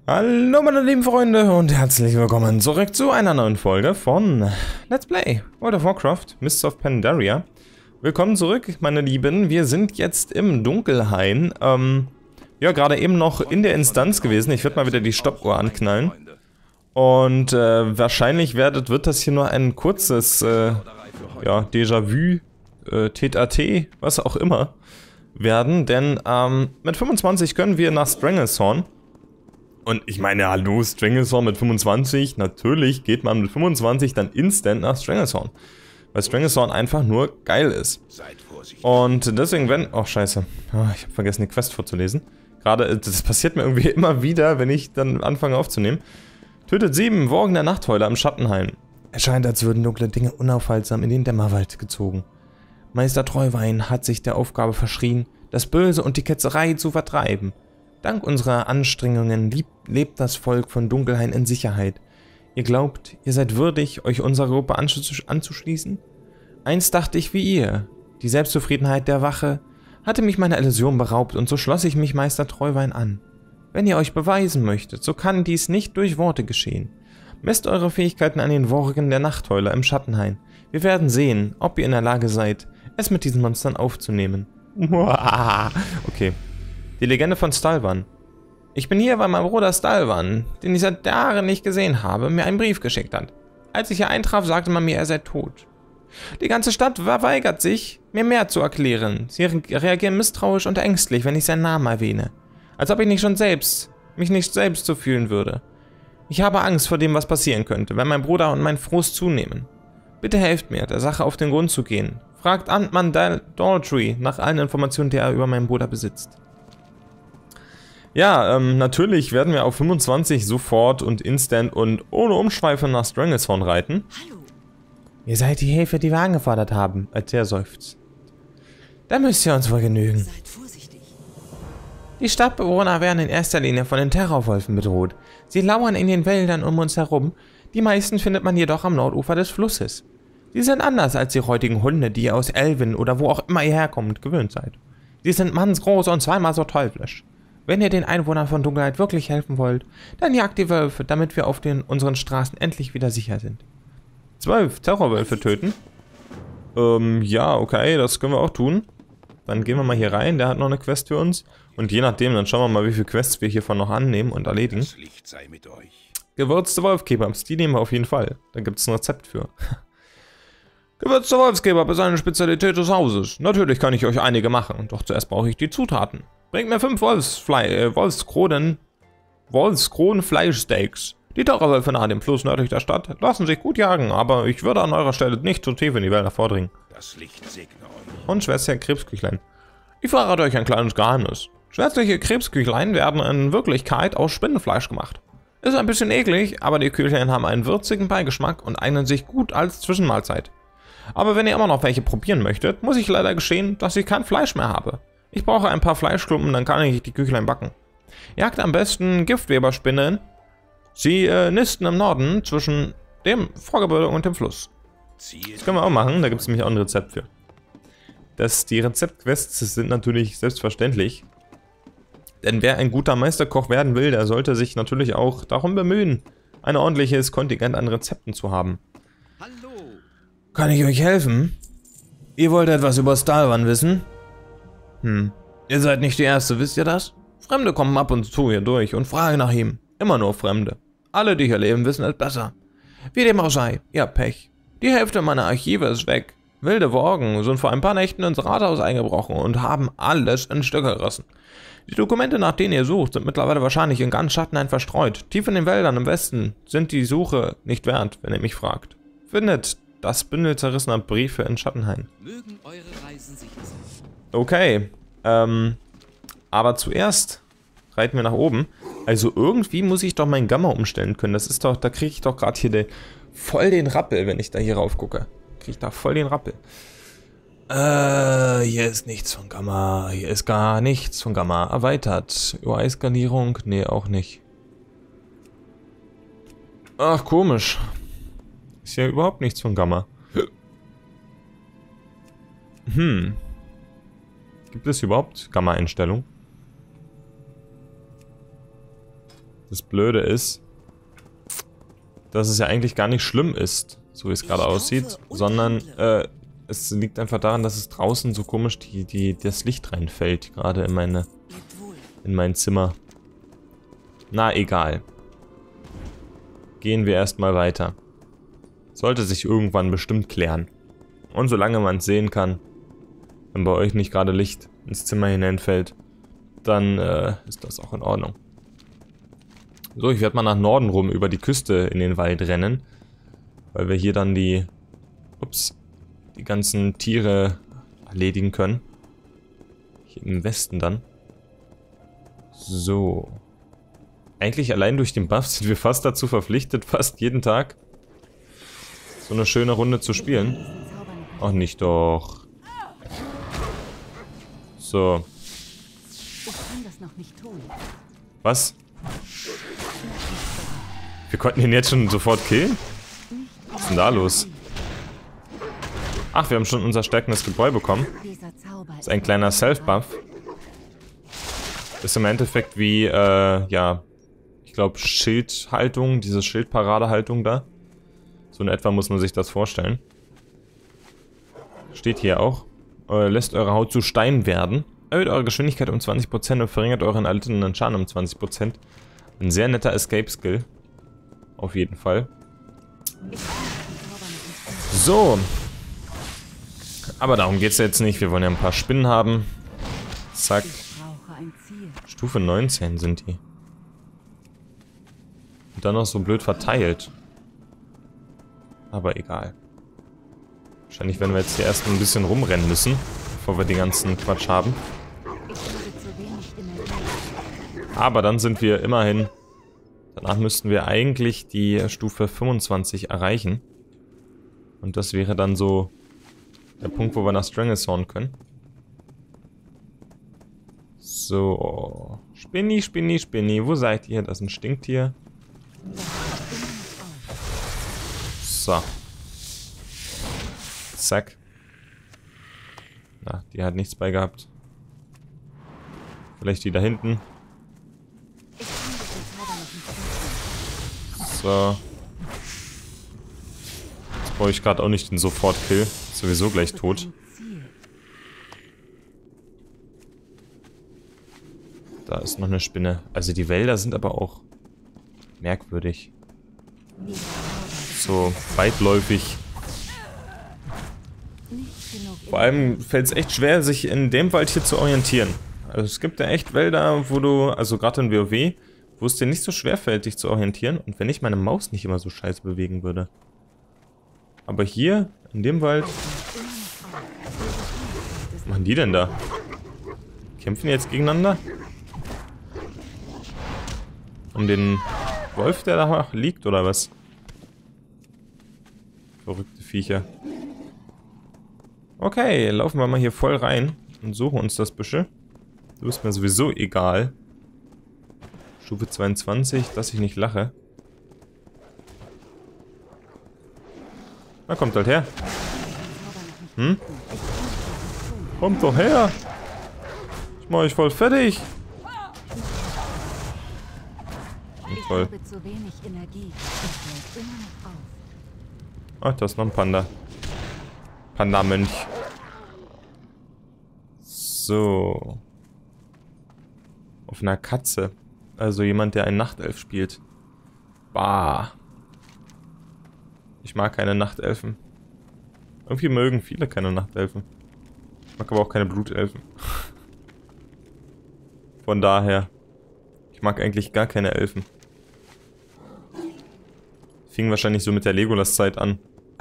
Hallo meine lieben Freunde und herzlich willkommen zurück zu einer neuen Folge von Let's Play World of Warcraft, Mists of Pandaria. Willkommen zurück, meine Lieben. Wir sind jetzt im Dunkelhain. Ja, gerade eben noch in der Instanz gewesen. Ich werde mal wieder die Stoppuhr anknallen. Und wahrscheinlich wird das hier nur ein kurzes ja, Déjà-vu, Tete-a-Tete, was auch immer, werden. Denn mit 25 können wir nach Stranglethorn. Und ich meine, hallo, Stranglethorn mit 25, natürlich geht man mit 25 dann instant nach Stranglethorn. Weil Stranglethorn einfach nur geil ist. Und deswegen, oh scheiße, ich habe vergessen die Quest vorzulesen. Gerade, das passiert mir irgendwie immer wieder, wenn ich dann anfange aufzunehmen. Tötet 7 Worgen der Nachtheuler im Schattenhain. Es scheint, als würden dunkle Dinge unaufhaltsam in den Dämmerwald gezogen. Meister Treuwein hat sich der Aufgabe verschrien, das Böse und die Ketzerei zu vertreiben. Dank unserer Anstrengungen lebt das Volk von Dunkelhain in Sicherheit. Ihr glaubt, ihr seid würdig, euch unserer Gruppe anzuschließen? Einst dachte ich wie ihr. Die Selbstzufriedenheit der Wache hatte mich meiner Illusion beraubt und so schloss ich mich Meister Treuwein an. Wenn ihr euch beweisen möchtet, so kann dies nicht durch Worte geschehen. Messt eure Fähigkeiten an den Worgen der Nachtheuler im Schattenhain. Wir werden sehen, ob ihr in der Lage seid, es mit diesen Monstern aufzunehmen. Okay. Die Legende von Stalvan. Ich bin hier, weil mein Bruder Stalvan, den ich seit Jahren nicht gesehen habe, mir einen Brief geschickt hat. Als ich hier eintraf, sagte man mir, er sei tot. Die ganze Stadt verweigert sich, mir mehr zu erklären. Sie reagieren misstrauisch und ängstlich, wenn ich seinen Namen erwähne. Als ob ich mich nicht selbst so fühlen würde. Ich habe Angst vor dem, was passieren könnte, wenn mein Bruder und mein Frust zunehmen. Bitte helft mir, der Sache auf den Grund zu gehen. Fragt Antman Daltrey nach allen Informationen, die er über meinen Bruder besitzt. Ja, natürlich werden wir auf 25 sofort und instant und ohne Umschweife nach Stranglethorn reiten. Hallo. Ihr seid die Hilfe, die wir angefordert haben, als er seufzt. Da müsst ihr uns wohl genügen. Seid vorsichtig. Die Stadtbewohner werden in erster Linie von den Terrorwölfen bedroht. Sie lauern in den Wäldern um uns herum. Die meisten findet man jedoch am Nordufer des Flusses. Sie sind anders als die heutigen Hunde, die ihr aus Elven oder wo auch immer ihr herkommt, gewöhnt seid. Sie sind mannsgroß und zweimal so teuflisch. Wenn ihr den Einwohnern von Dunkelheit wirklich helfen wollt, dann jagt die Wölfe, damit wir auf unseren Straßen endlich wieder sicher sind. 12 Terrorwölfe töten? Ja, okay, das können wir auch tun. Dann gehen wir mal hier rein, der hat noch eine Quest für uns. Und je nachdem, dann schauen wir mal, wie viele Quests wir hiervon noch annehmen und erledigen. Das Licht sei mit euch. Gewürzte Wolfkebabs, die nehmen wir auf jeden Fall. Da gibt es ein Rezept für. Gewürzte Wolfskebab ist eine Spezialität des Hauses. Natürlich kann ich euch einige machen, doch zuerst brauche ich die Zutaten. Bringt mir 5 Wolfskronen-Fleischsteaks. Die Terrorwölfe nahe dem Fluss nördlich der Stadt lassen sich gut jagen, aber ich würde an eurer Stelle nicht zu tief in die Wälder vordringen. Das Licht segne euch. Und Schwester Krebsküchlein. Ich verrate euch ein kleines Geheimnis. Schwärzliche Krebsküchlein werden in Wirklichkeit aus Spinnenfleisch gemacht. Ist ein bisschen eklig, aber die Küchlein haben einen würzigen Beigeschmack und eignen sich gut als Zwischenmahlzeit. Aber wenn ihr immer noch welche probieren möchtet, muss ich leider gestehen, dass ich kein Fleisch mehr habe. Ich brauche ein paar Fleischklumpen, dann kann ich die Küchlein backen. Jagt am besten Giftweberspinnen. Sie nisten im Norden zwischen dem Vorgebirge und dem Fluss. Das können wir auch machen, da gibt es nämlich auch ein Rezept für. Die Rezeptquests sind natürlich selbstverständlich. Denn wer ein guter Meisterkoch werden will, der sollte sich natürlich auch darum bemühen, ein ordentliches Kontingent an Rezepten zu haben. Hallo. Kann ich euch helfen? Ihr wollt etwas über Stalvan wissen? Ihr seid nicht die Erste, wisst ihr das? Fremde kommen ab und zu hier durch und fragen nach ihm. Immer nur Fremde. Alle, die hier leben, wissen es besser. Wie dem auch sei, ihr habt Pech. Die Hälfte meiner Archive ist weg. Wilde Worgen sind vor ein paar Nächten ins Rathaus eingebrochen und haben alles in Stücke gerissen. Die Dokumente, nach denen ihr sucht, sind mittlerweile wahrscheinlich in ganz Schattenhain verstreut. Tief in den Wäldern im Westen sind die Suche nicht wert, wenn ihr mich fragt. Findet das Bündel zerrissener Briefe in Schattenhain. Mögen eure Reisen sicher sein. Okay, aber zuerst reiten wir nach oben. Also irgendwie muss ich doch mein Gamma umstellen können. Das ist doch, da kriege ich doch gerade hier voll den Rappel, wenn ich da hier rauf gucke. Kriege ich da voll den Rappel. Hier ist nichts von Gamma. Hier ist gar nichts von Gamma. Erweitert. UI-Skalierung? Nee, auch nicht. Ach, komisch. Ist ja überhaupt nichts von Gamma. Gibt es überhaupt Gamma-Einstellungen? Das Blöde ist, dass es ja eigentlich gar nicht schlimm ist, so wie es gerade aussieht, sondern es liegt einfach daran, dass es draußen so komisch das Licht reinfällt, gerade in mein Zimmer. Na, egal. Gehen wir erstmal weiter. Sollte sich irgendwann bestimmt klären. Und solange man es sehen kann, wenn bei euch nicht gerade Licht ins Zimmer hineinfällt, dann ist das auch in Ordnung. So, ich werde mal nach Norden rum über die Küste in den Wald rennen, weil wir hier dann die ganzen Tiere erledigen können. Hier im Westen dann. So. Eigentlich allein durch den Buff sind wir fast dazu verpflichtet, fast jeden Tag so eine schöne Runde zu spielen. Ach, nicht doch. So. Was? Wir konnten ihn jetzt schon sofort killen? Was ist denn da los? Ach, wir haben schon unser stärkendes Gebräu bekommen. Das ist ein kleiner Self-Buff. Ist im Endeffekt wie, ja, ich glaube Schildhaltung, diese Schildparadehaltung da. So in etwa muss man sich das vorstellen. Steht hier auch. Lässt eure Haut zu Stein werden. Erhöht eure Geschwindigkeit um 20% und verringert euren erlittenen Schaden um 20%. Ein sehr netter Escape-Skill. Auf jeden Fall. So. Aber darum geht es jetzt nicht. Wir wollen ja ein paar Spinnen haben. Zack. Stufe 19 sind die. Und dann noch so blöd verteilt. Aber egal. Wahrscheinlich werden wir jetzt hier erst ein bisschen rumrennen müssen, bevor wir den ganzen Quatsch haben. Aber dann sind wir immerhin... Danach müssten wir eigentlich die Stufe 25 erreichen. Und das wäre dann so der Punkt, wo wir nach Stranglethorn können. So. Spinni, Spinni, Spinni. Wo seid ihr? Das ist ein Stinktier. So. Zack. Na, die hat nichts bei gehabt. Vielleicht die da hinten. So. Jetzt brauche ich gerade auch nicht den Sofort-Kill. Ist sowieso gleich tot. Da ist noch eine Spinne. Also die Wälder sind aber auch merkwürdig. So weitläufig. Vor allem fällt es echt schwer, sich in dem Wald hier zu orientieren. Also es gibt ja echt Wälder, wo du, also gerade in WoW, wo es dir nicht so schwer fällt, dich zu orientieren. Und wenn ich meine Maus nicht immer so scheiße bewegen würde. Aber hier, in dem Wald... Was machen die denn da? Kämpfen die jetzt gegeneinander? Um den Wolf, der da liegt, oder was? Verrückte Viecher. Okay, laufen wir mal hier voll rein und suchen uns das Büschel. Du bist mir sowieso egal. Stufe 22, dass ich nicht lache. Na, kommt halt her. Hm? Kommt doch her! Ich mach euch voll fertig! Toll. Ach, da ist noch ein Panda. Panda-Mönch. So. Auf einer Katze. Also jemand, der einen Nachtelf spielt. Bah. Ich mag keine Nachtelfen. Irgendwie mögen viele keine Nachtelfen. Ich mag aber auch keine Blutelfen. Von daher. Ich mag eigentlich gar keine Elfen. Fing wahrscheinlich so mit der Legolas-Zeit an.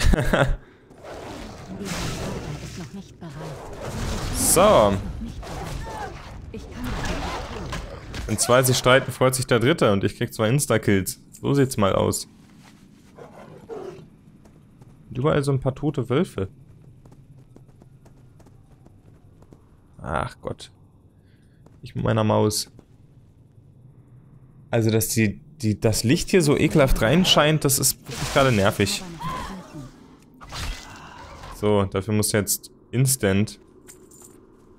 So. Wenn zwei sich streiten, freut sich der Dritte und ich krieg 2 Insta-Kills. So sieht's mal aus. Und überall so ein paar tote Wölfe. Ach Gott. Ich mit meiner Maus. Also, dass das Licht hier so ekelhaft reinscheint, das ist wirklich gerade nervig. So, dafür muss jetzt instant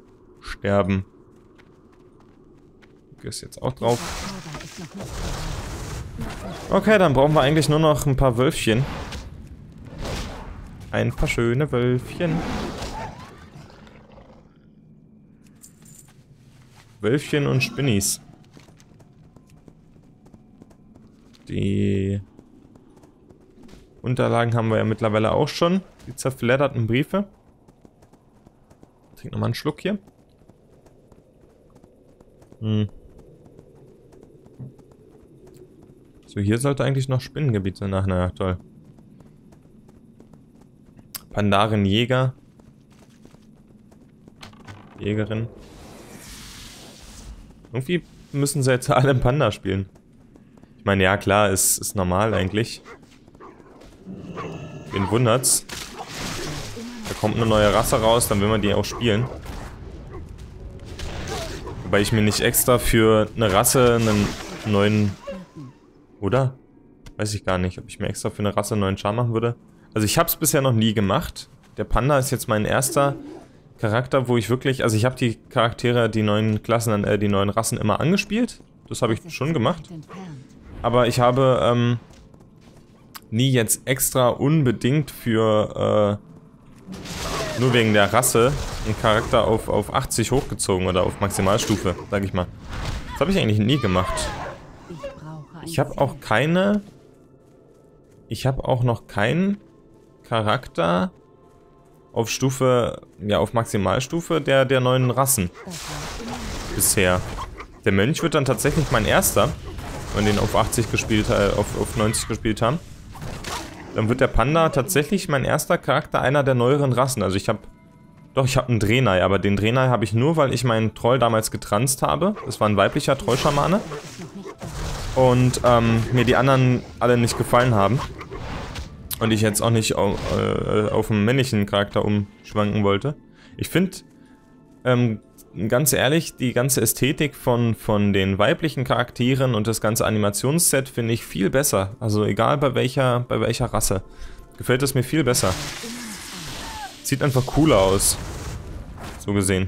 sterben. Du gehst jetzt auch drauf. Okay, dann brauchen wir eigentlich nur noch ein paar Wölfchen. Ein paar schöne Wölfchen. Wölfchen und Spinnis. Die Unterlagen haben wir ja mittlerweile auch schon. Die zerfledderten Briefe. Trink nochmal einen Schluck hier. So, hier sollte eigentlich noch Spinnengebiet sein. Ach, naja, toll. Pandaren Jäger. Jägerin. Irgendwie müssen sie jetzt alle im Panda spielen. Ich meine, ja klar, ist normal eigentlich. Wen wundert's? Da kommt eine neue Rasse raus, dann will man die auch spielen. Wobei ich mir nicht extra für eine Rasse einen neuen... Oder? Weiß ich gar nicht, ob ich mir extra für eine Rasse einen neuen Charme machen würde. Also ich habe es bisher noch nie gemacht. Der Panda ist jetzt mein erster Charakter, wo ich wirklich... Also ich habe die Charaktere, die neuen Klassen, die neuen Rassen immer angespielt. Das habe ich schon gemacht. Aber ich habe nie jetzt extra unbedingt für... nur wegen der Rasse einen Charakter auf 80 hochgezogen oder auf Maximalstufe, sag ich mal. Das habe ich eigentlich nie gemacht. Ich habe auch keine... Ich habe auch noch keinen Charakter auf Stufe... Ja, auf Maximalstufe der neuen Rassen. Bisher. Der Mönch wird dann tatsächlich mein erster, wenn wir den auf 80 gespielt, auf 90 gespielt haben. Dann wird der Panda tatsächlich mein erster Charakter einer der neueren Rassen. Also ich habe... Doch, ich habe einen Draenei, aber den Draenei habe ich nur, weil ich meinen Troll damals getranst habe. Das war ein weiblicher Trollschamane. Und mir die anderen alle nicht gefallen haben. Und ich jetzt auch nicht auf einen männlichen Charakter umschwanken wollte. Ich finde, ganz ehrlich, die ganze Ästhetik von den weiblichen Charakteren und das ganze Animationsset finde ich viel besser. Also egal bei welcher Rasse. Gefällt es mir viel besser. Sieht einfach cooler aus. So gesehen.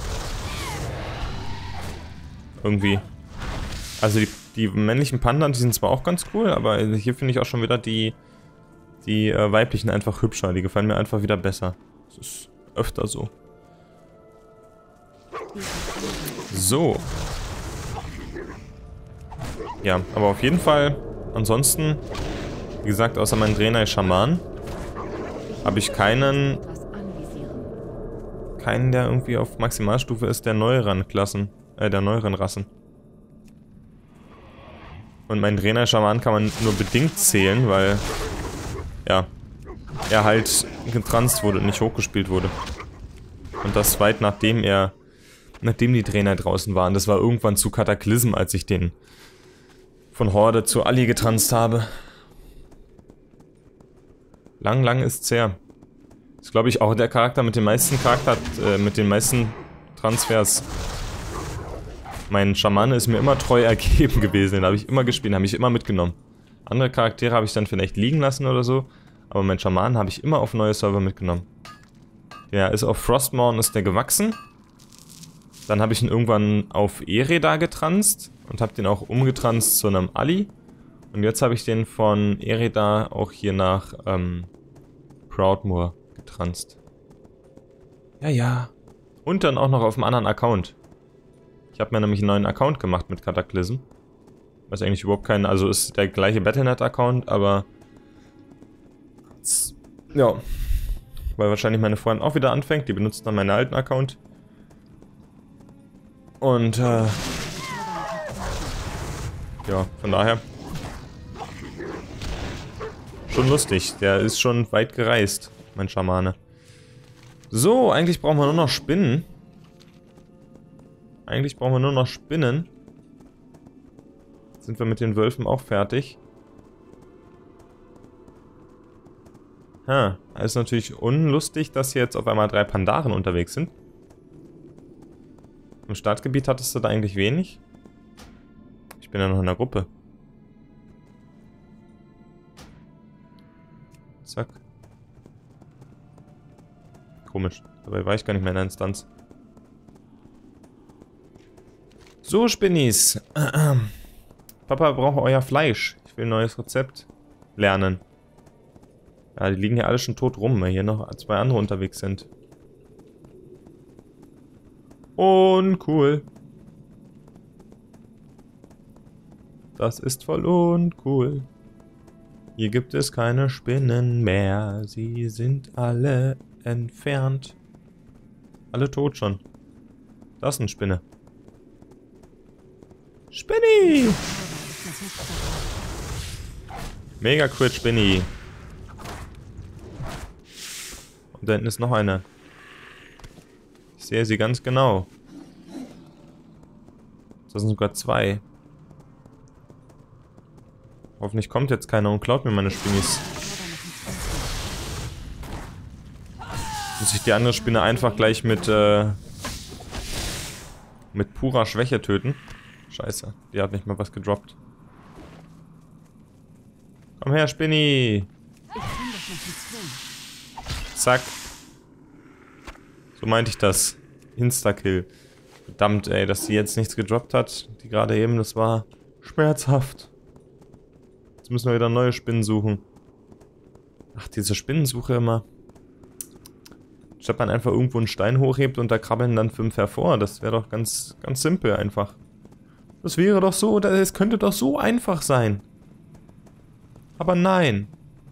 Irgendwie. Also die männlichen Pandan, die sind zwar auch ganz cool, aber hier finde ich auch schon wieder die weiblichen einfach hübscher. Die gefallen mir einfach wieder besser. Das ist öfter so. So. Ja, aber auf jeden Fall, ansonsten, wie gesagt, außer meinen Draenei Schaman, habe ich keinen, der irgendwie auf Maximalstufe ist, der neueren Klassen, der neueren Rassen. Und mein Draenei Schaman kann man nur bedingt zählen, weil, ja, er halt getranst wurde und nicht hochgespielt wurde. Und das weit nachdem die Draenei draußen waren. Das war irgendwann zu Kataklysm, als ich den von Horde zu Ali getranst habe. Lang ist's her. Das ist, glaube ich, auch der Charakter mit den meisten Transfers. Mein Schamane ist mir immer treu ergeben gewesen. Den habe ich immer gespielt, habe ich immer mitgenommen. Andere Charaktere habe ich dann vielleicht liegen lassen oder so. Aber mein Schaman habe ich immer auf neue Server mitgenommen. Der ist auf Frostmourne, ist der gewachsen. Dann habe ich ihn irgendwann auf Ereda getranst und habe den auch umgetranst zu einem Ali. Und jetzt habe ich den von Ereda auch hier nach Proudmoore getranst. Ja. Und dann auch noch auf einem anderen Account. Ich habe mir nämlich einen neuen Account gemacht mit Kataklysm. Was eigentlich überhaupt kein... Also ist der gleiche Battle.net-Account, aber... Ja. Weil wahrscheinlich meine Freundin auch wieder anfängt. Die benutzt dann meinen alten Account. Und, ja, von daher. Schon lustig. Der ist schon weit gereist, mein Schamane. So, eigentlich brauchen wir nur noch Spinnen. Sind wir mit den Wölfen auch fertig? Ist natürlich unlustig, dass hier jetzt auf einmal 3 Pandaren unterwegs sind. Im Startgebiet hattest du da eigentlich wenig? Ich bin ja noch in der Gruppe. Zack. Komisch. Dabei war ich gar nicht mehr in der Instanz. So, Spinnis. Papa braucht euer Fleisch. Ich will ein neues Rezept lernen. Ja, die liegen ja alle schon tot rum, weil hier noch 2 andere unterwegs sind. Uncool. Das ist voll uncool. Hier gibt es keine Spinnen mehr. Sie sind alle entfernt. Alle tot schon. Das ist eine Spinne. Spinni! Mega Crit Spinni. Und da hinten ist noch eine. Ich sehe sie ganz genau. Das sind sogar 2. Hoffentlich kommt jetzt keiner und klaut mir meine Spinnis. Muss ich die andere Spinne einfach gleich mit purer Schwäche töten? Scheiße, die hat nicht mal was gedroppt. Komm her, Spinni! Zack. So meinte ich das. Insta-Kill. Verdammt, ey, dass die jetzt nichts gedroppt hat. Die gerade eben, das war schmerzhaft. Jetzt müssen wir wieder neue Spinnen suchen. Ach, diese Spinnensuche immer. Statt man einfach irgendwo einen Stein hochhebt und da krabbeln dann 5 hervor. Das wäre doch ganz simpel einfach. Das wäre doch so, es könnte doch so einfach sein. Aber nein.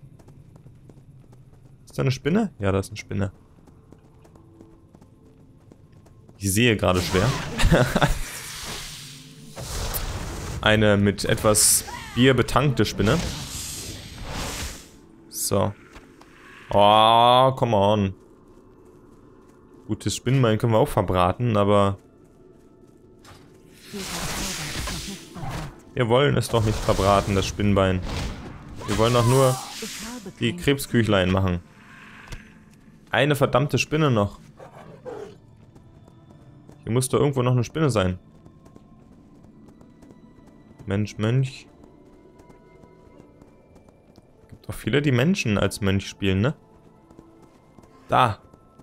Ist da eine Spinne? Ja, da ist eine Spinne. Ich sehe gerade schwer. Eine mit etwas Bier betankte Spinne. So. Oh, come on. Gutes Spinnenbein können wir auch verbraten, aber... Wir wollen es doch nicht verbraten, das Spinnbein. Wir wollen doch nur die Krebsküchlein machen. Eine verdammte Spinne noch. Hier muss doch irgendwo noch eine Spinne sein. Mensch, Mönch. Gibt doch viele, die Menschen als Mönch spielen, ne? Da.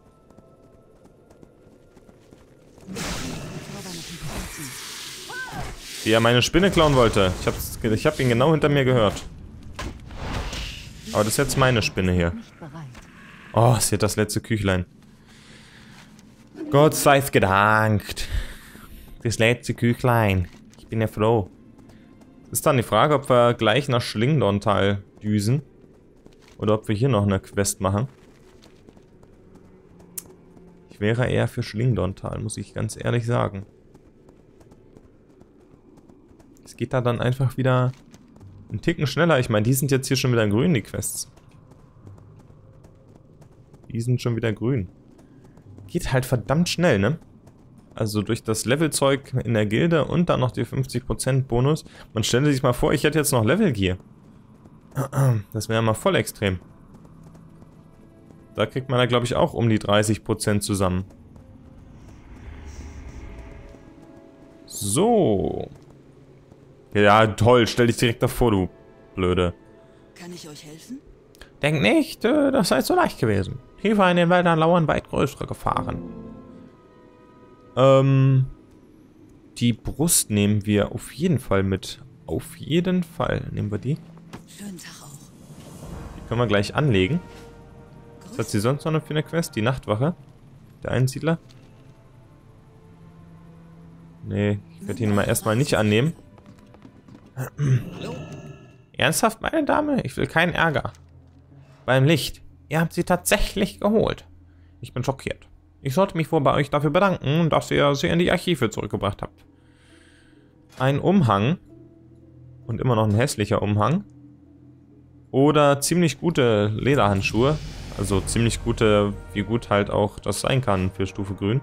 Wie er meine Spinne klauen wollte. Ich hab ihn genau hinter mir gehört. Aber das ist jetzt meine Spinne hier. Oh, sie hat das letzte Küchlein. Gott sei gedankt. Das letzte Küchlein. Ich bin ja froh. Ist dann die Frage, ob wir gleich nach Schlingdorntal düsen. Oder ob wir hier noch eine Quest machen. Ich wäre eher für Schlingdorntal, muss ich ganz ehrlich sagen. Es geht da dann einfach wieder einen Ticken schneller. Ich meine, die sind jetzt hier schon wieder grün, die Quests. Die sind schon wieder grün. Geht halt verdammt schnell, ne? Also durch das Levelzeug in der Gilde und dann noch die 50% Bonus. Man stelle sich mal vor, ich hätte jetzt noch Level Gear. Das wäre mal voll extrem. Da kriegt man da, glaube ich, auch um die 30% zusammen. So. Ja, toll. Stell dich direkt davor, du Blöde. Kann ich euch helfen? Denk nicht, das sei so leicht gewesen. Tiefer in den Wäldern lauern weit größere Gefahren. Die Brust nehmen wir auf jeden Fall mit. Auf jeden Fall nehmen wir die. Schönen Tag auch. Die können wir gleich anlegen. Was hat sie sonst noch für eine Quest? Die Nachtwache? Der Einsiedler? Nee, ich werde ihn mal erstmal nicht annehmen. Hallo? Ernsthaft, meine Dame? Ich will keinen Ärger. Beim Licht. Ihr habt sie tatsächlich geholt. Ich bin schockiert. Ich sollte mich wohl bei euch dafür bedanken, dass ihr sie in die Archive zurückgebracht habt. Ein Umhang. Und immer noch ein hässlicher Umhang. Oder ziemlich gute Lederhandschuhe. Also ziemlich gute, wie gut halt auch das sein kann für Stufe Grün.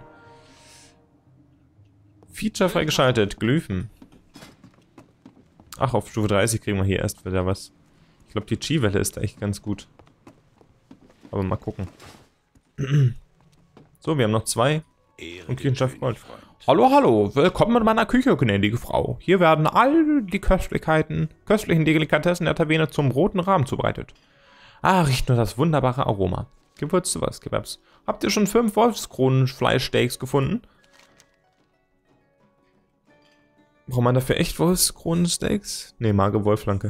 Feature freigeschaltet. Glyphen. Ach, auf Stufe 30 kriegen wir hier erst wieder was. Ich glaube, die Chi-Welle ist da echt ganz gut. Aber mal gucken. So, wir haben noch 2. Und Küchenschaft Gold. Hallo, hallo. Willkommen in meiner Küche, gnädige Frau. Hier werden all die köstlichen Delikatessen der Taverne zum roten Rahmen zubereitet. Ah, riecht nur das wunderbare Aroma. Gewürze was, Kebabs. Habt ihr schon 5 Wolfskronenfleischsteaks gefunden? Braucht man dafür echt Wolfskronensteaks? Ne, magere Wolfflanke.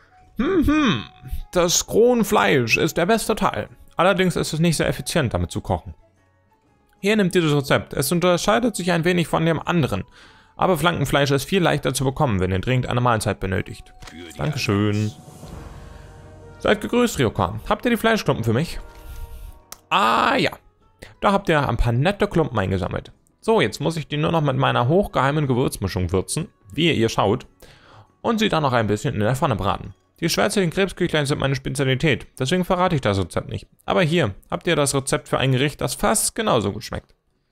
Das Kronenfleisch ist der beste Teil. Allerdings ist es nicht sehr effizient, damit zu kochen. Hier nimmt ihr das Rezept. Es unterscheidet sich ein wenig von dem anderen. Aber Flankenfleisch ist viel leichter zu bekommen, wenn ihr dringend eine Mahlzeit benötigt. Dankeschön. Seid gegrüßt, Ryoka. Habt ihr die Fleischklumpen für mich? Ah ja. Da habt ihr ein paar nette Klumpen eingesammelt. So, jetzt muss ich die nur noch mit meiner hochgeheimen Gewürzmischung würzen, wie ihr schaut, und sie dann noch ein bisschen in der Pfanne braten. Die schwärzlichen Krebsküchlein sind meine Spezialität, deswegen verrate ich das Rezept nicht. Aber hier habt ihr das Rezept für ein Gericht, das fast genauso gut schmeckt.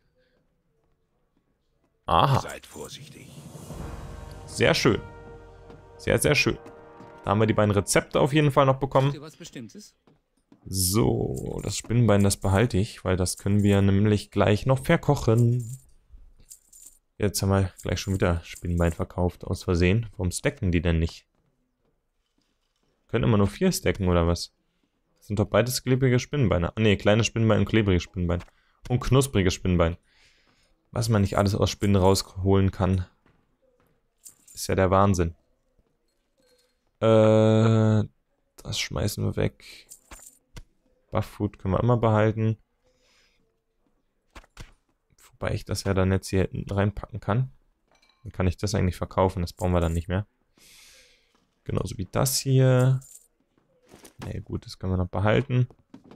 Aha. Seid vorsichtig. Sehr schön. Sehr, sehr schön. Da haben wir die beiden Rezepte auf jeden Fall noch bekommen. Was Bestimmtes? So, das Spinnenbein, das behalte ich, weil das können wir nämlich gleich noch verkochen. Jetzt haben wir gleich schon wieder Spinnenbein verkauft, aus Versehen. Warum stacken die denn nicht? Können immer nur 4 stacken, oder was? Das sind doch beides klebrige Spinnenbeine. Ah ne, kleine Spinnenbein und klebriges Spinnenbein. Und knuspriges Spinnenbein. Was man nicht alles aus Spinnen rausholen kann. Ist ja der Wahnsinn. Das schmeißen wir weg. Bufffood können wir immer behalten. Wobei ich das ja dann jetzt hier hinten reinpacken kann. Dann kann ich das eigentlich verkaufen. Das brauchen wir dann nicht mehr. Genauso wie das hier. Ne, gut, das können wir noch behalten.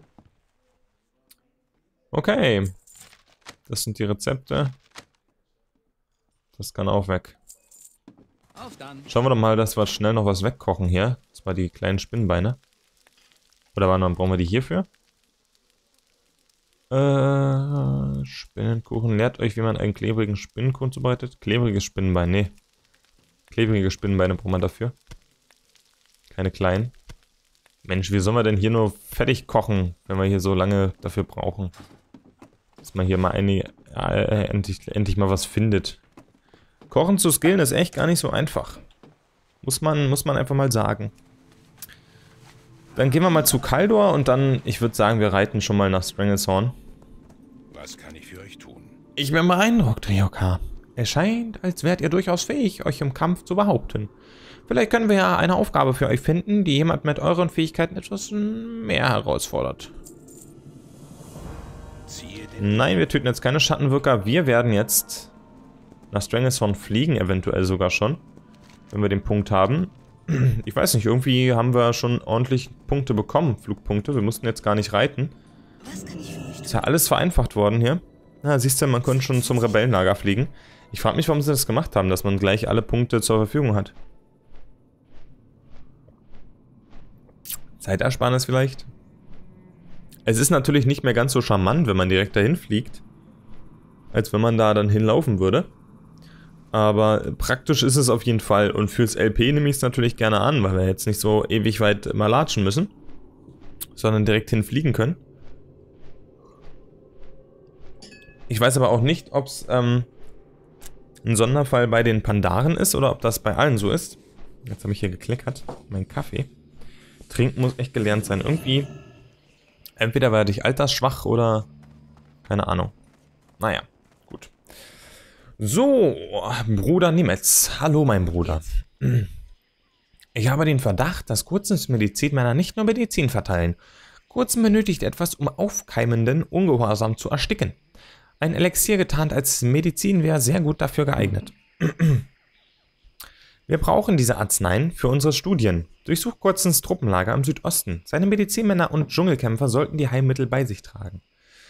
Okay. Das sind die Rezepte. Das kann auch weg. Auf dann. Schauen wir doch mal, dass wir schnell noch was wegkochen hier. Das war die kleinen Spinnenbeine. Oder brauchen wir die hierfür? Spinnenkuchen. Lehrt euch, wie man einen klebrigen Spinnenkuchen zubereitet. Klebriges Spinnenbein, nee. Klebrige Spinnenbeine braucht man dafür. Keine kleinen. Mensch, wie sollen wir denn hier nur fertig kochen, wenn wir hier so lange dafür brauchen? Dass man hier mal endlich mal was findet. Kochen zu skillen ist echt gar nicht so einfach. Muss man einfach mal sagen. Dann gehen wir mal zu Kaldor und dann, ich würde sagen, wir reiten schon mal nach Stranglethorn. Was kann ich für euch tun? Ich bin beeindruckt, Ryoka. Es scheint, als wärt ihr durchaus fähig, euch im Kampf zu behaupten. Vielleicht können wir ja eine Aufgabe für euch finden, die jemand mit euren Fähigkeiten etwas mehr herausfordert. Nein, wir töten jetzt keine Schattenwirker. Wir werden jetzt nach Stranglethorn fliegen, eventuell sogar schon. Wenn wir den Punkt haben. Ich weiß nicht, irgendwie haben wir schon ordentlich Punkte bekommen, Flugpunkte. Wir mussten jetzt gar nicht reiten. Was kann ich für euch tun? Ist ja alles vereinfacht worden hier. Na, siehst du, man konnte schon zum Rebellenlager fliegen. Ich frage mich, warum sie das gemacht haben, dass man gleich alle Punkte zur Verfügung hat. Zeitersparnis vielleicht? Es ist natürlich nicht mehr ganz so charmant, wenn man direkt dahin fliegt, als wenn man da dann hinlaufen würde. Aber praktisch ist es auf jeden Fall. Und fürs LP nehme ich es natürlich gerne an, weil wir jetzt nicht so ewig weit mal latschen müssen, sondern direkt hinfliegen können. Ich weiß aber auch nicht, ob es ein Sonderfall bei den Pandaren ist oder ob das bei allen so ist. Jetzt habe ich hier geklickert. Mein Kaffee. Trinken muss echt gelernt sein. Irgendwie. Entweder werde ich altersschwach oder keine Ahnung. Naja, gut. So, Bruder Nemetz. Hallo, mein Bruder. Ich habe den Verdacht, dass Kurzens Medizinmänner nicht nur Medizin verteilen. Kurzen benötigt etwas, um aufkeimenden Ungehorsam zu ersticken. Ein Elixier getarnt als Medizin wäre sehr gut dafür geeignet. Wir brauchen diese Arzneien für unsere Studien. Durchsucht Kurzens Truppenlager im Südosten. Seine Medizinmänner und Dschungelkämpfer sollten die Heilmittel bei sich tragen.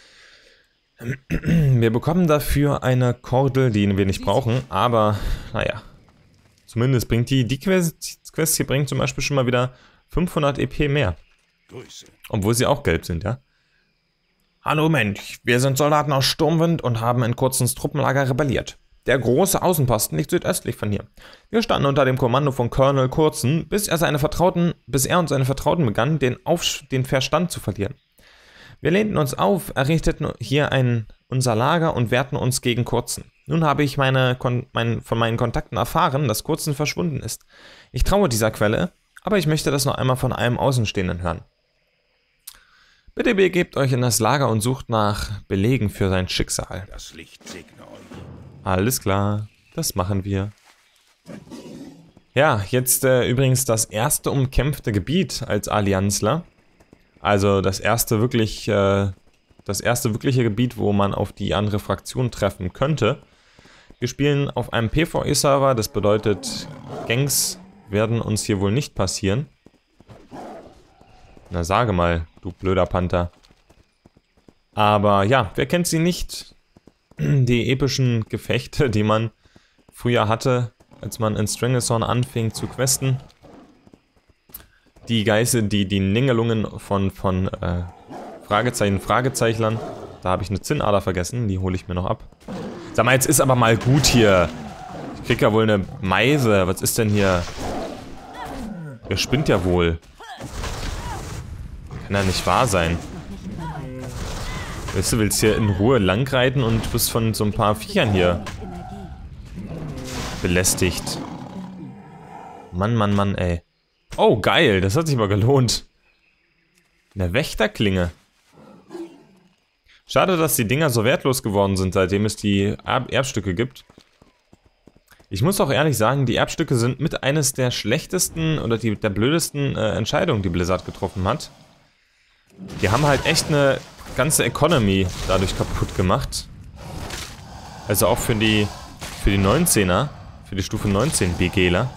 Wir bekommen dafür eine Kordel, die wir nicht brauchen, aber naja. Zumindest bringt die Quest hier bringt zum Beispiel schon mal wieder 500 EP mehr. Grüße. Obwohl sie auch gelb sind, ja? Hallo Mensch, wir sind Soldaten aus Sturmwind und haben in Kurzens Truppenlager rebelliert. Der große Außenposten liegt südöstlich von hier. Wir standen unter dem Kommando von Colonel Kurzen, bis er und seine Vertrauten begannen, den Verstand zu verlieren. Wir lehnten uns auf, errichteten hier unser Lager und wehrten uns gegen Kurzen. Nun habe ich von meinen Kontakten erfahren, dass Kurzen verschwunden ist. Ich traue dieser Quelle, aber ich möchte das noch einmal von einem Außenstehenden hören. Bitte begebt euch in das Lager und sucht nach Belegen für sein Schicksal. Das Licht segne euch. Alles klar, das machen wir. Ja, jetzt übrigens das erste umkämpfte Gebiet als Allianzler. Also das erste wirkliche Gebiet, wo man auf die andere Fraktion treffen könnte. Wir spielen auf einem PvE-Server, das bedeutet, Gangs werden uns hier wohl nicht passieren. Na sage mal, du blöder Panther. Aber ja, wer kennt sie nicht? Die epischen Gefechte, die man früher hatte, als man in Stranglethorn anfing zu questen. Die Geißel, die Ningelungen von Fragezeichnern. Da habe ich eine Zinnader vergessen, die hole ich mir noch ab. Sag mal, jetzt ist aber mal gut hier. Ich krieg ja wohl eine Meise. Was ist denn hier? Ihr spinnt ja wohl. Kann ja nicht wahr sein. Weißt du, willst hier in Ruhe langreiten und bist von so ein paar Viechern hier belästigt. Mann, Mann, Mann, ey. Oh, geil, das hat sich aber gelohnt. Eine Wächterklinge. Schade, dass die Dinger so wertlos geworden sind, seitdem es die Erbstücke gibt. Ich muss auch ehrlich sagen, die Erbstücke sind mit eines der schlechtesten oder der blödesten Entscheidungen, die Blizzard getroffen hat. Die haben halt echt eine ganze Economy dadurch kaputt gemacht. Also auch für die 19er, für die Stufe 19 BGler.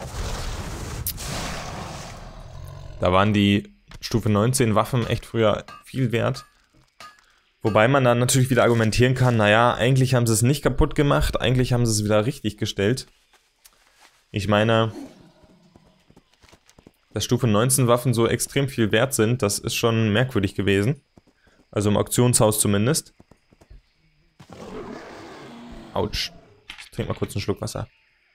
Da waren die Stufe 19 Waffen echt früher viel wert. Wobei man dann natürlich wieder argumentieren kann, naja, eigentlich haben sie es nicht kaputt gemacht, eigentlich haben sie es wieder richtig gestellt. Ich meine, dass Stufe 19 Waffen so extrem viel wert sind, das ist schon merkwürdig gewesen. Also im Auktionshaus zumindest. Autsch. Ich trinke mal kurz einen Schluck Wasser.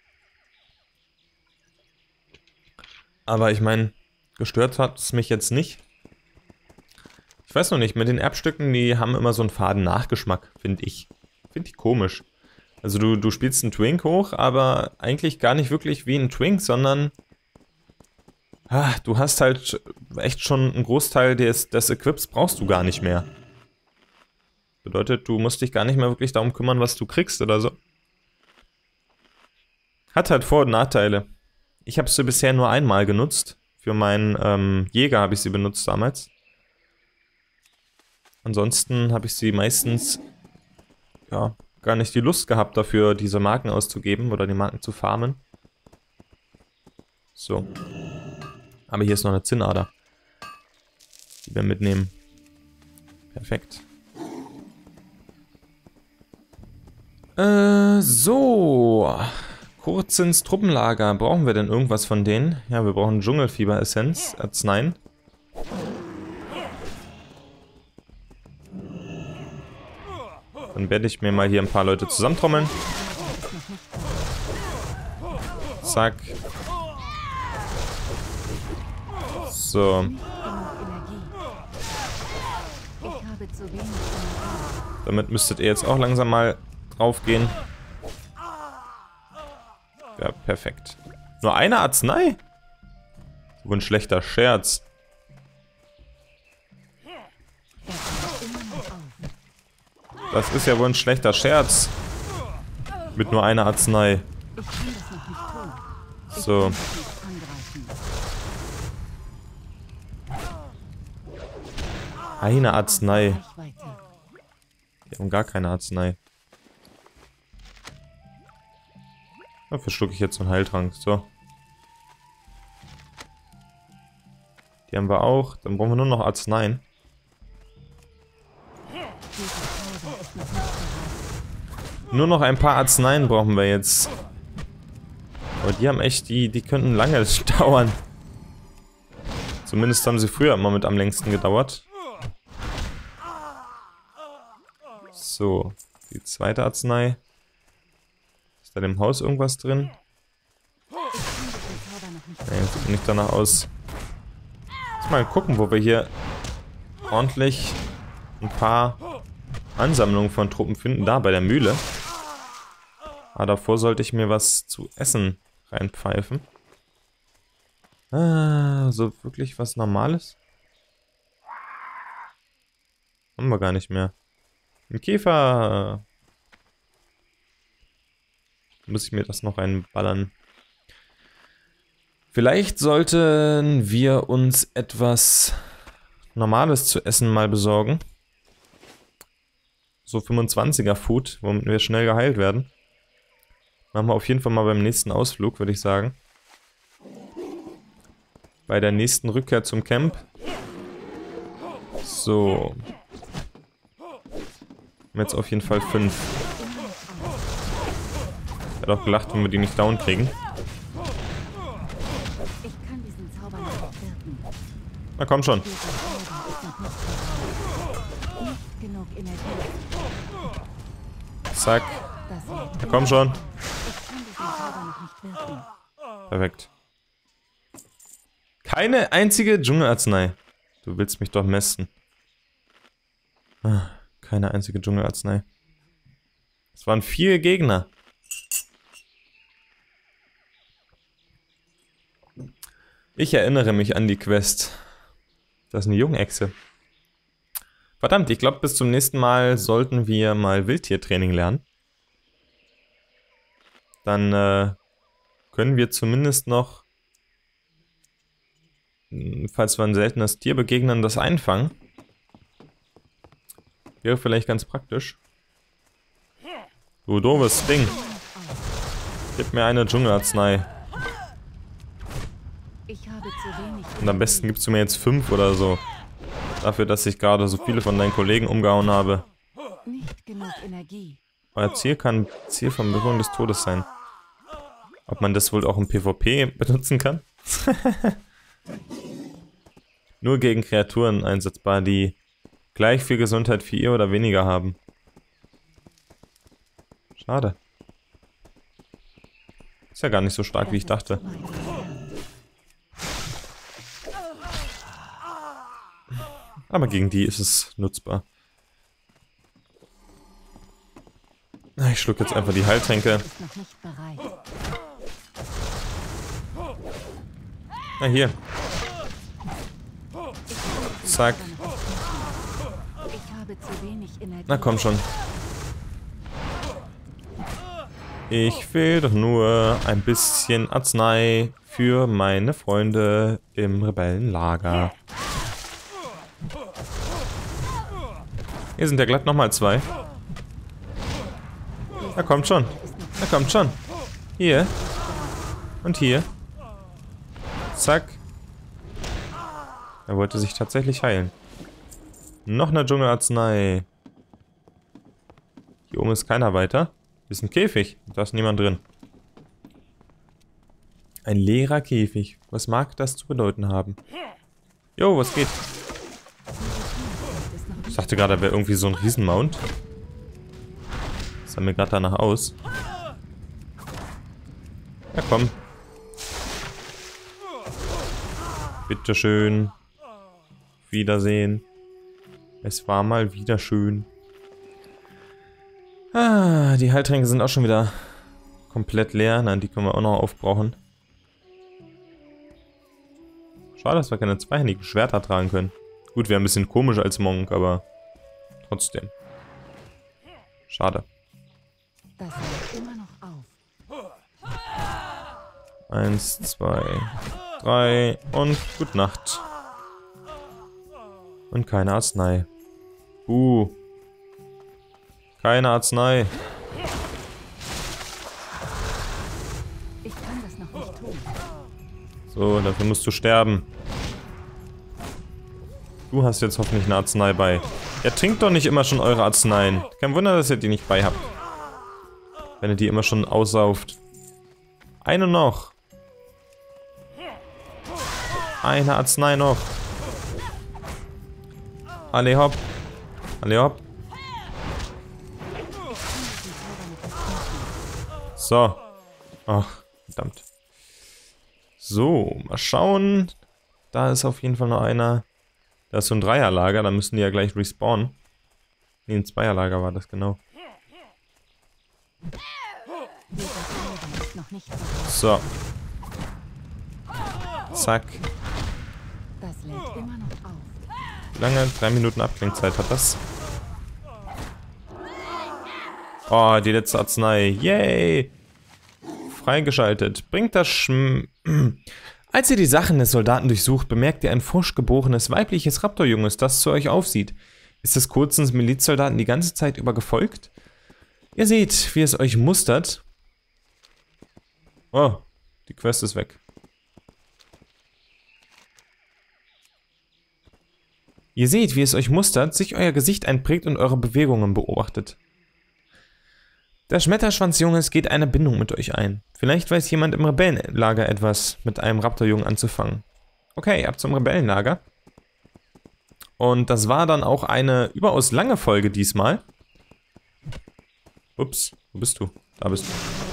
Aber ich meine, gestört hat es mich jetzt nicht. Ich weiß noch nicht, mit den Erbstücken, die haben immer so einen faden Nachgeschmack, finde ich. Finde ich komisch. Also du spielst einen Twink hoch, aber eigentlich gar nicht wirklich wie ein Twink, sondern du hast halt echt schon einen Großteil des Equips brauchst du gar nicht mehr. Bedeutet, du musst dich gar nicht mehr wirklich darum kümmern, was du kriegst oder so. Hat halt Vor- und Nachteile. Ich habe sie bisher nur einmal genutzt. Für meinen Jäger habe ich sie benutzt damals. Ansonsten habe ich sie meistens ja gar nicht die Lust gehabt dafür, diese Marken auszugeben oder die Marken zu farmen. So. Aber hier ist noch eine Zinnader, die wir mitnehmen. Perfekt. So. Kurz ins Truppenlager. Brauchen wir denn irgendwas von denen? Ja, wir brauchen Dschungelfieber-Essenz, Arzneien. Dann werde ich mir mal hier ein paar Leute zusammentrommeln. Zack. So. Damit müsstet ihr jetzt auch langsam mal drauf gehen. Ja, perfekt. Nur eine Arznei? So ein schlechter Scherz. Das ist ja wohl ein schlechter Scherz. Mit nur einer Arznei. So. Eine Arznei. Wir haben gar keine Arznei. Dafür schlucke ich jetzt so einen Heiltrank. So. Die haben wir auch. Dann brauchen wir nur noch Arzneien. Nur noch ein paar Arzneien brauchen wir jetzt. Aber die haben echt, die könnten lange dauern. Zumindest haben sie früher immer mit am längsten gedauert. So, die zweite Arznei. Ist da im Haus irgendwas drin? Nee, sieht nicht danach aus. Lass mal gucken, wo wir hier ordentlich ein paar Ansammlungen von Truppen finden. Da, bei der Mühle. Aber davor sollte ich mir was zu essen reinpfeifen. So wirklich was Normales? Haben wir gar nicht mehr. Ein Käfer. Muss ich mir das noch reinballern. Vielleicht sollten wir uns etwas Normales zu essen mal besorgen. So 25er Food, womit wir schnell geheilt werden. Machen wir auf jeden Fall mal beim nächsten Ausflug, würde ich sagen. Bei der nächsten Rückkehr zum Camp. So. Haben jetzt auf jeden Fall 5. Ich hätte auch gelacht, wenn wir die nicht down kriegen. Ich kann diesen Zauber nicht wirken. Na komm schon. Dieser Zauber ist noch nicht genug Energie. Zack. Das lädt. Na komm schon. Ich kann diesen Zauber noch nicht wirken. Perfekt. Keine einzige Dschungelarznei. Du willst mich doch mästen. Keine einzige Dschungelarznei. Es waren 4 Gegner. Ich erinnere mich an die Quest. Das ist eine Jungechse. Verdammt, ich glaube, bis zum nächsten Mal sollten wir mal Wildtiertraining lernen. Dann können wir zumindest noch, falls wir ein seltenes Tier begegnen, das einfangen. Wäre vielleicht ganz praktisch. Du doofes Ding. Gib mir eine Dschungelarznei. Ich habe zu wenig. Und am besten gibst du mir jetzt 5 oder so. Dafür, dass ich gerade so viele von deinen Kollegen umgehauen habe. Nicht genug Energie. Euer Ziel kann Ziel von Berührung des Todes sein. Ob man das wohl auch im PvP benutzen kann? Nur gegen Kreaturen einsetzbar, die gleich viel Gesundheit wie ihr oder weniger haben. Schade. Ist ja gar nicht so stark, wie ich dachte. Aber gegen die ist es nutzbar. Ich schluck jetzt einfach die Heiltränke. Ist noch nicht bereit. Na hier. Zack. Ich habe zu wenig Energie. Na komm schon. Ich will doch nur ein bisschen Arznei für meine Freunde im Rebellenlager. Hier sind ja glatt nochmal 2. Na kommt schon. Na kommt schon. Hier. Und hier. Zack. Er wollte sich tatsächlich heilen. Noch eine Dschungelarznei. Hier oben ist keiner weiter. Ist ein Käfig. Da ist niemand drin. Ein leerer Käfig. Was mag das zu bedeuten haben? Jo, was geht? Ich dachte gerade, da wäre irgendwie so ein Riesenmount. Das sah mir gerade danach aus. Ja, komm. Bitteschön. Wiedersehen. Es war mal wieder schön. Ah, die Heiltränke sind auch schon wieder komplett leer. Nein, die können wir auch noch aufbrauchen. Schade, dass wir keine zweihändigen Schwerter tragen können. Gut, wäre ein bisschen komisch als Monk, aber trotzdem. Schade. Das hört immer noch auf. 1, 2, 3 und gute Nacht. Und keine Arznei. Keine Arznei. Ich kann das noch nicht tun. So, dafür musst du sterben. Du hast jetzt hoffentlich eine Arznei bei. Ja, trinkt doch nicht immer schon eure Arzneien. Kein Wunder, dass ihr die nicht bei habt. Wenn ihr die immer schon aussauft. Eine noch. Eine Arznei noch. Alle hopp. Alle hopp. So. Ach, verdammt. So, mal schauen. Da ist auf jeden Fall noch einer. Da ist so ein Dreierlager, da müssen die ja gleich respawnen. Ne, ein Zweierlager war das, genau. Dieser Zauber ist noch nicht bereit. So. Zack. Das lädt immer noch auf. Wie lange? 3 Minuten Abklingzeit hat das. Oh, die letzte Arznei. Yay! Freigeschaltet. Bringt das Als ihr die Sachen des Soldaten durchsucht, bemerkt ihr ein frisch geborenes weibliches Raptorjunges, das zu euch aufsieht. Ist es Kurzens Milizsoldaten die ganze Zeit über gefolgt? Ihr seht, wie es euch mustert. Oh, die Quest ist weg. Ihr seht, wie es euch mustert, sich euer Gesicht einprägt und eure Bewegungen beobachtet. Der Schmetterschwanzjunges geht eine Bindung mit euch ein. Vielleicht weiß jemand im Rebellenlager etwas mit einem Raptorjungen anzufangen. Okay, ab zum Rebellenlager. Und das war dann auch eine überaus lange Folge diesmal. Ups, wo bist du? Da bist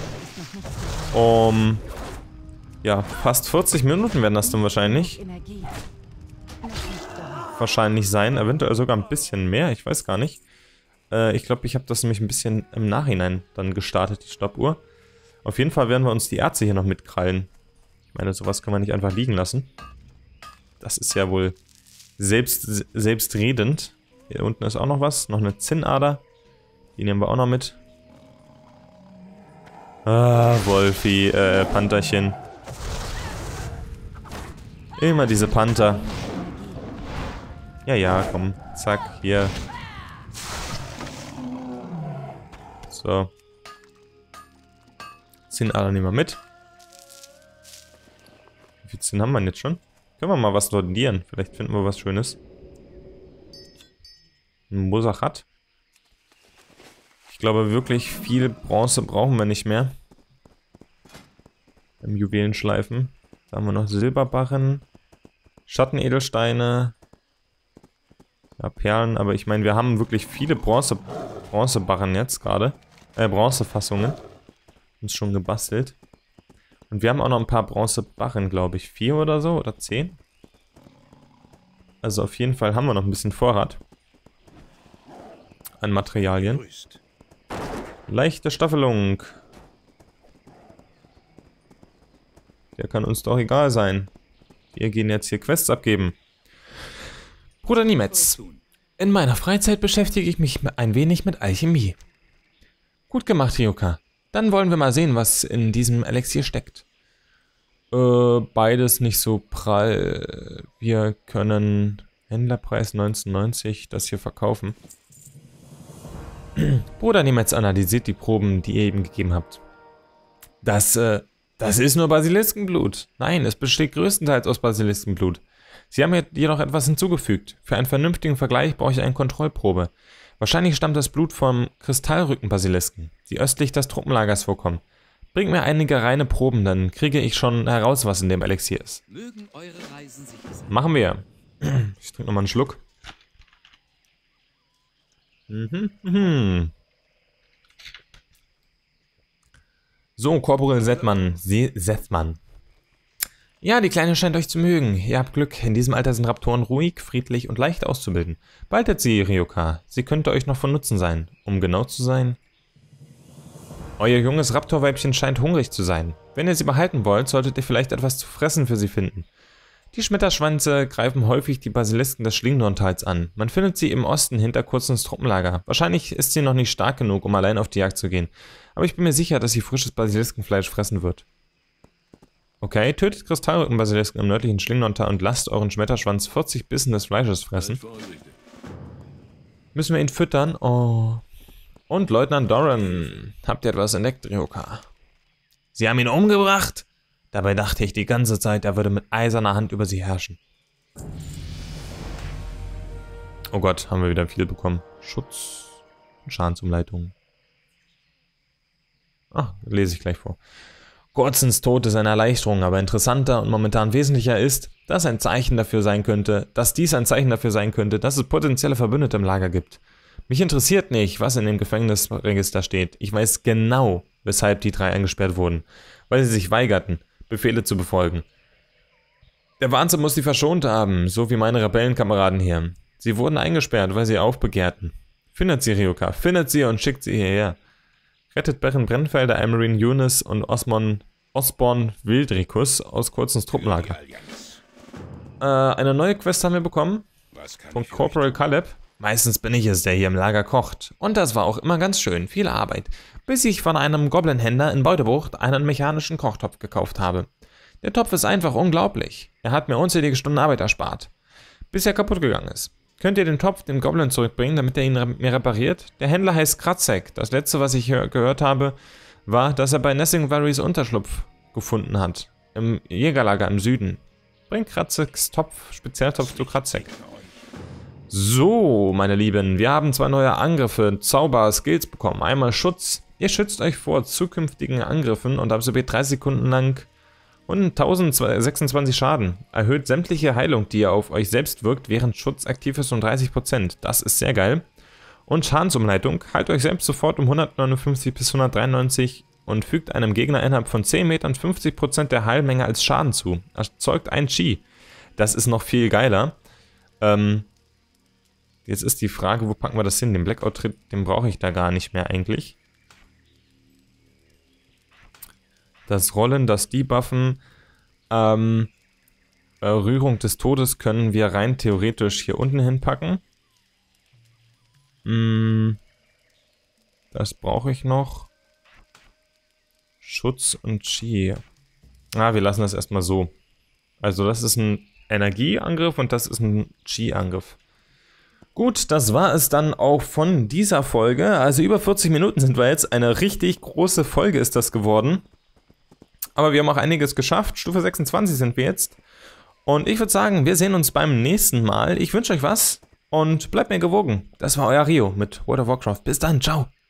du. Ja, fast 40 Minuten werden das dann wahrscheinlich. Wahrscheinlich sein, eventuell sogar ein bisschen mehr, ich weiß gar nicht. Ich glaube, ich habe das nämlich ein bisschen im Nachhinein dann gestartet, die Stoppuhr. Auf jeden Fall werden wir uns die Erze hier noch mitkrallen. Ich meine, sowas kann man nicht einfach liegen lassen. Das ist ja wohl selbstredend. Hier unten ist auch noch was, noch eine Zinnader. Die nehmen wir auch noch mit. Ah, Wolfi, Pantherchen. Immer diese Panther. Ja, komm. Zack, hier. So. Zinnader nehmen wir mit. Wie viel Zinn haben wir jetzt schon? Können wir mal was sortieren. Vielleicht finden wir was Schönes. Ein Mosachat. Ich glaube wirklich, viel Bronze brauchen wir nicht mehr. Im Juwelenschleifen. Da haben wir noch Silberbarren. Schattenedelsteine. Ja, Perlen, aber ich meine, wir haben wirklich viele Bronzebarren jetzt gerade. Bronzefassungen. Uns schon gebastelt. Und wir haben auch noch ein paar Bronzebarren, glaube ich. 4 oder so, oder 10. Also auf jeden Fall haben wir noch ein bisschen Vorrat. An Materialien. Grüßt. Leichte Staffelung. Der kann uns doch egal sein. Wir gehen jetzt hier Quests abgeben. Bruder Niemetz. In meiner Freizeit beschäftige ich mich ein wenig mit Alchemie. Gut gemacht, Ryoka. Dann wollen wir mal sehen, was in diesem Elixier steckt. Beides nicht so prall. Wir können Händlerpreis 19,90 das hier verkaufen. Bruder Niemetz analysiert die Proben, die ihr eben gegeben habt. Das ist nur Basiliskenblut. Nein, es besteht größtenteils aus Basiliskenblut. Sie haben mir jedoch etwas hinzugefügt. Für einen vernünftigen Vergleich brauche ich eine Kontrollprobe. Wahrscheinlich stammt das Blut vom Kristallrückenbasilisken, die östlich des Truppenlagers vorkommen. Bringt mir einige reine Proben, dann kriege ich schon heraus, was in dem Elixier ist. Mögen eure Reisen sicher sein. Machen wir. Ich trinke nochmal einen Schluck. So, Korporal Settmann. Ja, die Kleine scheint euch zu mögen. Ihr habt Glück. In diesem Alter sind Raptoren ruhig, friedlich und leicht auszubilden. Behaltet sie, Ryoka. Sie könnte euch noch von Nutzen sein. Um genau zu sein. Euer junges Raptorweibchen scheint hungrig zu sein. Wenn ihr sie behalten wollt, solltet ihr vielleicht etwas zu fressen für sie finden. Die Schmetterschwänze greifen häufig die Basilisken des Schlingendorntals an. Man findet sie im Osten hinter Kurzens Truppenlager. Wahrscheinlich ist sie noch nicht stark genug, um allein auf die Jagd zu gehen. Aber ich bin mir sicher, dass sie frisches Basiliskenfleisch fressen wird. Okay, tötet Kristallrückenbasilisken im nördlichen Schlingendorntal und lasst euren Schmetterschwanz 40 Bissen des Fleisches fressen. Müssen wir ihn füttern? Oh. Und Leutnant Doran, habt ihr etwas entdeckt, Ryoka? Sie haben ihn umgebracht? Dabei dachte ich die ganze Zeit, er würde mit eiserner Hand über sie herrschen. Oh Gott, haben wir wieder viel bekommen. Schutz und Schadensumleitung. Ach, lese ich gleich vor. Kurzens Tod ist eine Erleichterung, aber interessanter und momentan wesentlicher ist, dass dies ein Zeichen dafür sein könnte, dass es potenzielle Verbündete im Lager gibt. Mich interessiert nicht, was in dem Gefängnisregister steht. Ich weiß genau, weshalb die 3 eingesperrt wurden. Weil sie sich weigerten, Befehle zu befolgen. Der Wahnsinn muss sie verschont haben, so wie meine Rebellenkameraden hier. Sie wurden eingesperrt, weil sie aufbegehrten. Findet sie, Ryoka, findet sie und schickt sie hierher. Rettet Berin Brennfelder, Emerin Younes und Osborn Wildrikus aus Kurzens Truppenlager. Eine neue Quest haben wir bekommen. Von Corporal Caleb. Meistens bin ich es, der hier im Lager kocht. Und das war auch immer ganz schön, viel Arbeit. Bis ich von einem Goblin-Händler in Beutebucht einen mechanischen Kochtopf gekauft habe. Der Topf ist einfach unglaublich. Er hat mir unzählige Stunden Arbeit erspart, bis er kaputt gegangen ist. Könnt ihr den Topf dem Goblin zurückbringen, damit er ihn mir repariert? Der Händler heißt Kratzek. Das letzte, was ich gehört habe, war, dass er bei Nessingvarys Unterschlupf gefunden hat. Im Jägerlager im Süden. Bringt Kratzeks Spezialtopf zu Kratzek. So, meine Lieben, wir haben 2 neue Angriffe, Zauber, Skills bekommen. Einmal Schutz. Ihr schützt euch vor zukünftigen Angriffen und absorbiert 30 Sekunden lang und 1026 Schaden. Erhöht sämtliche Heilung, die ihr auf euch selbst wirkt, während Schutz aktiv ist, um 30%. Das ist sehr geil. Und Schadensumleitung. Heilt euch selbst sofort um 159 bis 193 und fügt einem Gegner innerhalb von 10 Metern 50% der Heilmenge als Schaden zu. Erzeugt ein Chi. Das ist noch viel geiler. Jetzt ist die Frage, wo packen wir das hin? Den Blackout-Tritt, den brauche ich da gar nicht mehr eigentlich. Das Rollen, das Debuffen, Rührung des Todes können wir rein theoretisch hier unten hinpacken. Das brauche ich noch. Schutz und Chi. Wir lassen das erstmal so. Also das ist ein Energieangriff und das ist ein Chi-Angriff. Gut, das war es dann auch von dieser Folge. Also über 40 Minuten sind wir jetzt. Eine richtig große Folge ist das geworden. Aber wir haben auch einiges geschafft. Stufe 26 sind wir jetzt. Und ich würde sagen, wir sehen uns beim nächsten Mal. Ich wünsche euch was und bleibt mir gewogen. Das war euer Rio mit World of Warcraft. Bis dann, ciao.